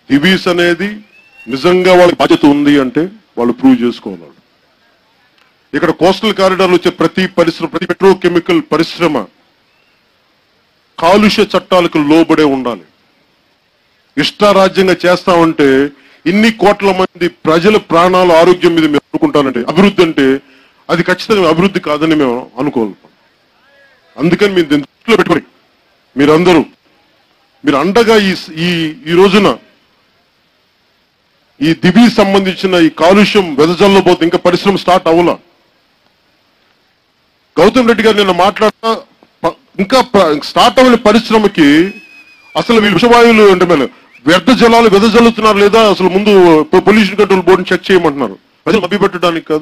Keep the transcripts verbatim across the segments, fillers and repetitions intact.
దివీస్ అనేది నిజంగా వాళ్ళ బాధ్యత ఉంది అంటే వాళ్ళు ప్రూవ్ చేసుకోవాలి. ఇక్కడ కోస్టల్ కారిడార్లో వచ్చే ప్రతి పరిశ్రమ, ప్రతి పెట్రోకెమికల్ పరిశ్రమ కాలుష్య చట్టాలకు లోబడే ఉండాలి. ఇష్టారాజ్యంగా చేస్తామంటే ఇన్ని కోట్ల మంది ప్రజల ప్రాణాలు, ఆరోగ్యం మీద మేము అనుకుంటానంటే అభివృద్ధి అంటే అది ఖచ్చితంగా అభివృద్ధి కాదని మేము అనుకోవాలి. అందుకని మీరు దృష్టిలో పెట్టుకొని మీరందరూ మీరు అండగా ఈ ఈ రోజున ఈ దివి సంబంధించిన ఈ కాలుష్యం వెదజల్లో పోతే ఇంకా పరిశ్రమ స్టార్ట్ అవ్వాల. గౌతమ్ రెడ్డి గారు నిన్న మాట్లాడుతా ఇంకా స్టార్ట్ అవ్వని పరిశ్రమకి అసలు వీళ్ళు విషవాయువులు అంటే మేము వ్యర్థ జలాలు వెదజల్లుతున్నారు లేదా అసలు ముందు పొల్యూషన్ కంట్రోల్ బోర్డుని చెక్ చేయమంటున్నారు. ప్రజలు మభ్య పెట్టడానికి కాదు.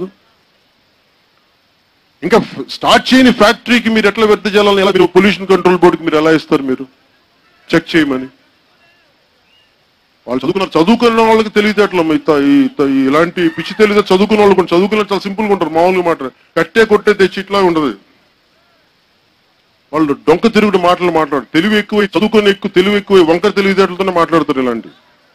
ఇంకా స్టార్ట్ చేయని ఫ్యాక్టరీకి మీరు ఎట్లా వ్యర్థ జలాలను ఎలా మీరు పొల్యూషన్ కంట్రోల్ బోర్డుకి మీరు ఎలా ఇస్తారు? మీరు చెక్ చేయమని వాళ్ళు చదువుకున్నారు. చదువుకున్న వాళ్ళకి తెలివితేటలు ఇలాంటి పిచ్చి తెలివితే చదువుకున్న వాళ్ళు కొంచెం చదువుకున్న చాలా సింపుల్గా ఉంటారు. మామూలుగా మాట కట్టే కొట్టే తెచ్చి ఇట్లా ఉండదు. వాళ్ళు డొంక తిరుగుడు మాటలు మాట్లాడు. తెలివి ఎక్కువ, చదువుకొని ఎక్కువ, తెలివి ఎక్కువ, వంకర తెలివితేటలతోనే మాట్లాడతారు ఇలాంటి.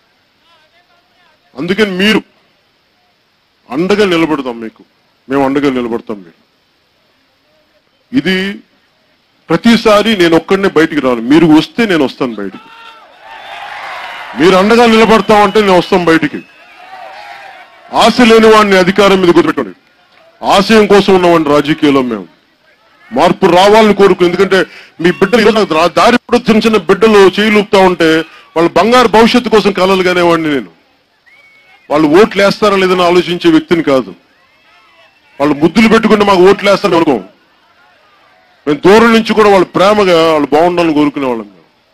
అందుకని మీరు అండగా నిలబడతాం, మీకు మేము అండగా నిలబడతాం. మీరు ఇది ప్రతిసారి నేను ఒక్కడనే బయటికి రాను. మీరు వస్తే నేను వస్తాను బయటికి. మీరు అండగా నిలబడతామంటే నేను వస్తాం బయటికి. ఆశ లేని వాడిని అధికారం మీద గుర్తుపెట్టుకోండి. ఆశయం కోసం ఉన్నవాడిని రాజకీయాల్లో మేము మార్పు రావాలని కోరుకు. ఎందుకంటే మీ బిడ్డలు దారి కూడా చిన్న చిన్న బిడ్డలు చేయలుపుతా ఉంటే వాళ్ళ బంగారు భవిష్యత్తు కోసం కలలు కానివ్వండి. నేను వాళ్ళు ఓట్లు వేస్తారా లేదని ఆలోచించే వ్యక్తిని కాదు. వాళ్ళు ముద్దులు పెట్టుకుంటే మాకు ఓట్లు వేస్తారని అనుకో. మేము దూరం నుంచి కూడా వాళ్ళు ప్రేమగా వాళ్ళు బాగుండాలని కోరుకునే వాళ్ళం.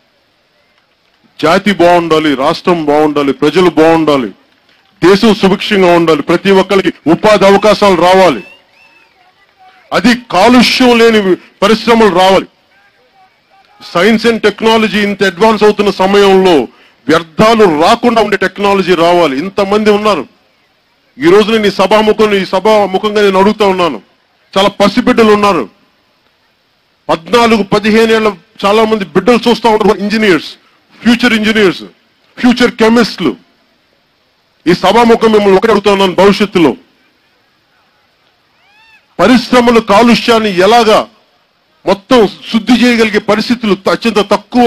జాతి బాగుండాలి, రాష్ట్రం బాగుండాలి, ప్రజలు బాగుండాలి, దేశం సుభిక్షంగా ఉండాలి, ప్రతి ఒక్కరికి ఉపాధి అవకాశాలు రావాలి, అది కాలుష్యం లేని పరిశ్రమలు రావాలి. సైన్స్ అండ్ టెక్నాలజీ ఇంత అడ్వాన్స్ అవుతున్న సమయంలో వ్యర్థాలు రాకుండా ఉండే టెక్నాలజీ రావాలి. ఇంతమంది ఉన్నారు. ఈ రోజు నేను ఈ సభాముఖం ఈ సభాముఖంగా నేను అడుగుతా ఉన్నాను. చాలా పసిబిడ్డలు ఉన్నారు. పద్నాలుగు పదిహేను ఏళ్ళ చాలా మంది బిడ్డలు చూస్తూ ఉంటారు. ఇంజనీర్స్, ఫ్యూచర్ ఇంజనీర్స్, ఫ్యూచర్ కెమిస్టులు. ఈ సభాముఖం మిమ్మల్ని ఒకటి అడుగుతా ఉన్నాను. భవిష్యత్తులో పరిశ్రమలు కాలుష్యాన్ని ఎలాగా మొత్తం శుద్ధి చేయగలిగే పరిస్థితులు అత్యంత తక్కువ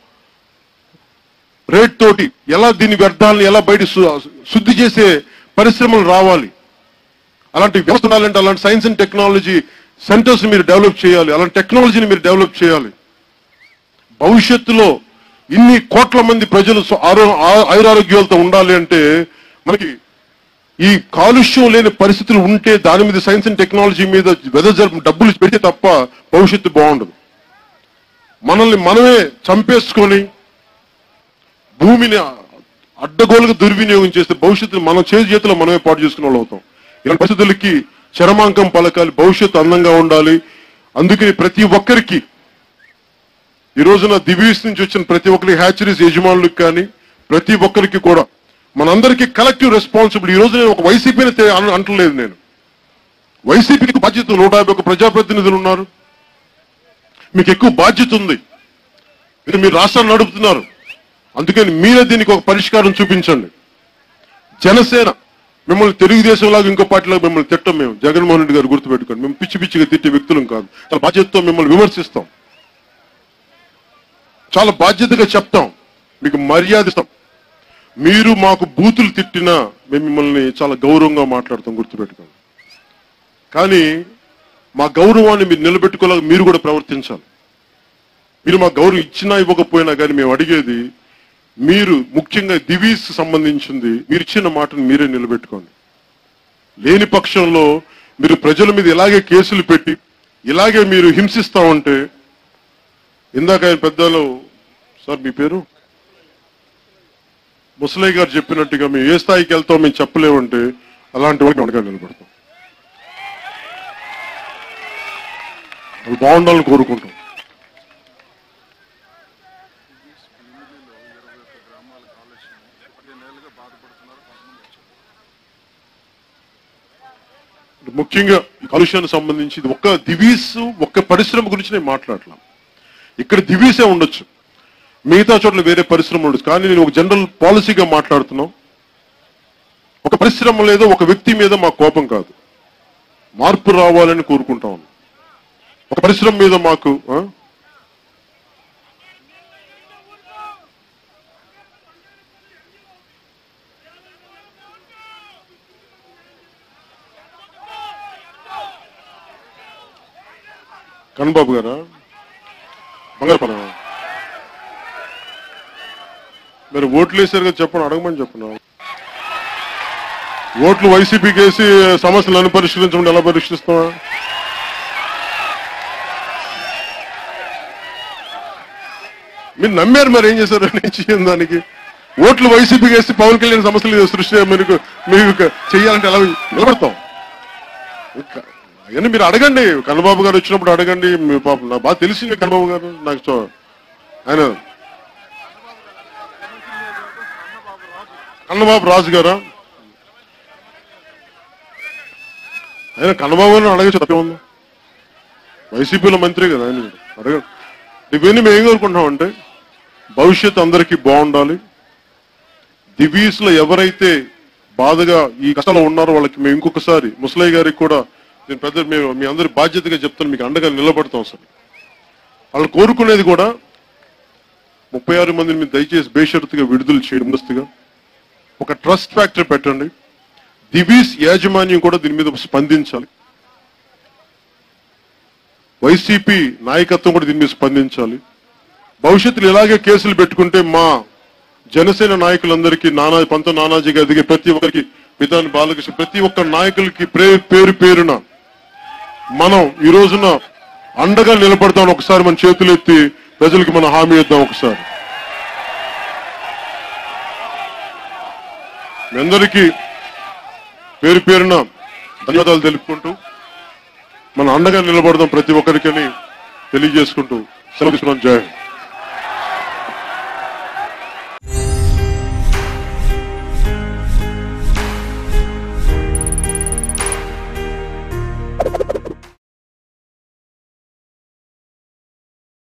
రేట్ తోటి ఎలా దీని వ్యర్థాలను ఎలా బయట శుద్ధి చేసే పరిశ్రమలు రావాలి. అలాంటి వ్యవస్థ ఉండాలంటే అలాంటి సైన్స్ అండ్ టెక్నాలజీ సెంటర్స్ మీరు డెవలప్ చేయాలి. అలాంటి టెక్నాలజీని మీరు డెవలప్ చేయాలి. భవిష్యత్తులో ఇన్ని కోట్ల మంది ప్రజలు ఆయురారోగ్యాలతో ఉండాలి అంటే మనకి ఈ కాలుష్యం లేని పరిస్థితులు ఉంటే దాని మీద సైన్స్ అండ్ టెక్నాలజీ మీద వెదజల్ డబ్బులు పెడితే తప్ప భవిష్యత్తు బాగుండదు. మనల్ని మనమే చంపేసుకొని భూమిని అడ్డగోలుగా దుర్వినియోగం చేస్తే భవిష్యత్తు మన చేతి చేతిలో మనమే పాటు చేసుకునే వాళ్ళు అవుతాం. ఇలాంటి పరిస్థితులకి చరమాంకం పలకాలి. భవిష్యత్తు అందంగా ఉండాలి. అందుకని ప్రతి ఒక్కరికి ఈ రోజున దివీస్ నుంచి వచ్చిన ప్రతి ఒక్కరికి, హ్యాచరీస్ యజమానులకు కానీ ప్రతి ఒక్కరికి కూడా మనందరికీ కలెక్టివ్ రెస్పాన్సిబిలిటీ. ఈ రోజు నేను ఒక వైసీపీని అంటలేదు. నేను వైసీపీకి బాధ్యత, నూట యాభై ఒక ప్రజాప్రతినిధులు ఉన్నారు. మీకు ఎక్కువ బాధ్యత ఉంది. మీరు రాష్ట్రాన్ని నడుపుతున్నారు. అందుకని మీరే దీనికి ఒక పరిష్కారం చూపించండి. జనసేన మిమ్మల్ని తెలుగుదేశం లాగా ఇంకో పార్టీలాగా మిమ్మల్ని తిట్టం. మేము జగన్మోహన్ రెడ్డి గారు గుర్తుపెట్టుకోండి. మేము పిచ్చి పిచ్చిగా తిట్టే వ్యక్తులం కాదు. చాలా బాధ్యతతో మిమ్మల్ని విమర్శిస్తాం. చాలా బాధ్యతగా చెప్తాం. మీకు మర్యాద ఇస్తాం. మీరు మాకు బూతులు తిట్టినా మేము మిమ్మల్ని చాలా గౌరవంగా మాట్లాడతాం. గుర్తుపెట్టుకోండి. కానీ మా గౌరవాన్ని మీరు నిలబెట్టుకోలేక మీరు కూడా ప్రవర్తించాలి. మీరు మా గౌరవం ఇచ్చినా ఇవ్వకపోయినా కానీ మేము అడిగేది మీరు ముఖ్యంగా దివీస్ సంబంధించింది మీరు ఇచ్చిన మాటను మీరే నిలబెట్టుకోండి. లేని పక్షంలో మీరు ప్రజల మీద ఇలాగే కేసులు పెట్టి ఇలాగే మీరు హింసిస్తా ఉంటే, ఇందాక ఆయన పెద్దలు సార్ మీ పేరు ముసలయ్య గారు చెప్పినట్టుగా మేము ఏ స్థాయికి వెళ్తాం మేము చెప్పలేమంటే అలాంటి వాళ్ళకి అండగా నిలబడతాం. వాళ్ళు బాగుండాలని కోరుకుంటాం. ముఖ్యంగా కాలుష్యానికి సంబంధించి ఒక్క దివీస్ ఒక్క పరిశ్రమ గురించి నేను మాట్లాడలా. ఇక్కడ దివీసే ఉండొచ్చు. మిగతా చోట్ల వేరే పరిశ్రమలు ఉండొచ్చు. కానీ నేను ఒక జనరల్ పాలసీగా మాట్లాడుతున్నాం. ఒక పరిశ్రమ లేదో ఒక వ్యక్తి మీద మా కోపం కాదు, మార్పు రావాలని కోరుకుంటాం. ఒక పరిశ్రమ మీద మాకు కన్నబాబు గారా బంగారపన మీరు ఓట్లు వేసారు కదా, చెప్పండి, అడగమని చెప్పను. ఓట్లు వైసీపీకి వేసి సమస్యలను పరిష్కరించమని ఎలా పరిష్కరిస్తావా? మీరు నమ్మారు, మరి ఏం చేశారు? నేను చేయను దానికి. ఓట్లు వైసీపీకి వేసి పవన్ కళ్యాణ్ సమస్యలు సృష్టి మీకు మీకు చెయ్యాలంటే ఎలా నిలబడతాం? అవన్నీ మీరు అడగండి. కన్నబాబు గారు వచ్చినప్పుడు అడగండి. మీ పాపం నాకు బాగా తెలిసింది కన్నబాబు గారు. నాకు ఆయన కన్నబాబు రాజు గారా, ఆయన కన్నబాబు గారిని అడగచ్చు, తప్పే ఉంది. వైసీపీలో మంత్రి కదా ఆయన, అడగండి. ఇవన్నీ మేము ఏం కోరుకుంటున్నామంటే భవిష్యత్తు అందరికీ బాగుండాలి. దివీస్ లో ఎవరైతే బాధగా ఈ కష్టాలు ఉన్నారో వాళ్ళకి మేము ఇంకొకసారి ముసలయ్య గారికి కూడా నేను పెద్ద మేము మీ అందరి బాధ్యతగా చెప్తాను, మీకు అండగా నిలబడతాం సార్. వాళ్ళు కోరుకునేది కూడా ముప్పై ఆరు మందిని మీరు దయచేసి బేషరతుగా విడుదల చేయడం, ముందస్తుగా ఒక ట్రస్ట్ ఫ్యాక్టరీ పెట్టండి. దివీస్ యాజమాన్యం కూడా దీని మీద స్పందించాలి. వైసీపీ నాయకత్వం కూడా దీని మీద స్పందించాలి. భవిష్యత్తులో ఇలాగే కేసులు పెట్టుకుంటే మా జనసేన నాయకులందరికీ నానా పంత నానాజీగా ఎదిగే ప్రతి ఒక్కరికి, విధాని బాలకృష్ణ, ప్రతి ఒక్క నాయకులకి పేరు పేరున మనం ఈ రోజున అండగా నిలబడతాం. ఒకసారి మన చేతులు ఎత్తి ప్రజలకి మనం హామీ ఇద్దాం. ఒకసారి మీ అందరికీ పేరు పేరున ధన్యవాదాలు తెలుపుకుంటూ మన అండగా నిలబడదాం ప్రతి ఒక్కరికి అని తెలియజేసుకుంటూ సెలవు తీసుకున్నాం. జై హింద్.